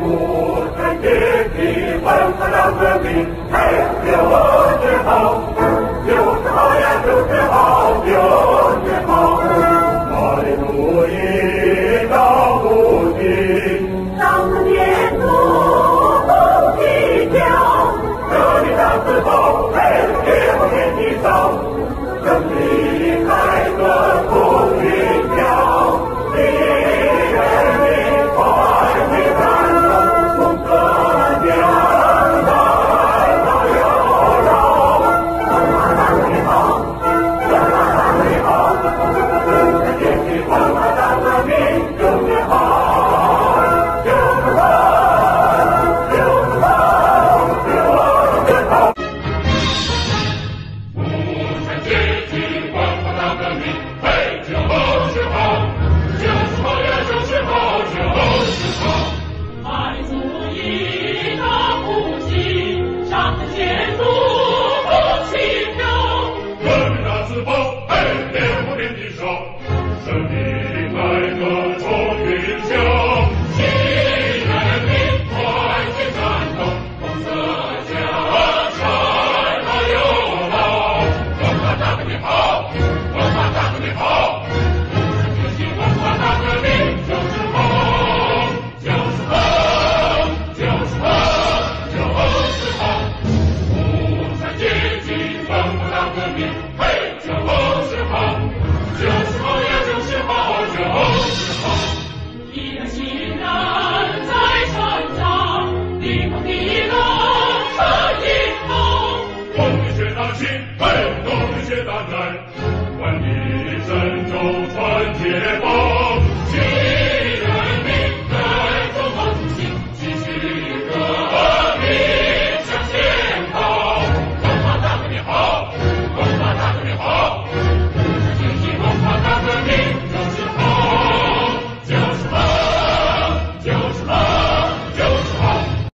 不曾阶级文化大革命，就是好，就是好呀，就是好，就是好。马列主义到不尽， 上次建筑不计较， 这里上次后，也不愿意走，胜利开个不云霄，敌人民快回战斗，红色江山大悠悠，中华大革命好，中华大革命好，建起中华大革命就是好，就是好，就是好，就是好。 无产阶级文化大革命，嘿，就是好，就是好呀，就是好，就是好。 爱主义大不尽，上层建筑不起跳。 革命大字报，嘿，烈火遍地烧，胜利开个冲云霄，新人民快去战斗，红色江山大悠老，文化大革命好，文化大革命好，无产阶级文化大革命就是好，就是好，就是好，就是好，无产阶级文化大革命，嘿，就是好，就是好呀，就是好，就是好。 一个新人在成长，地方敌人成英雄。 动力学大气，嘿，动力学大战，万里神州传解放，新人民带着梦想，继续革命向前跑，文化大革命好，文化大革命好。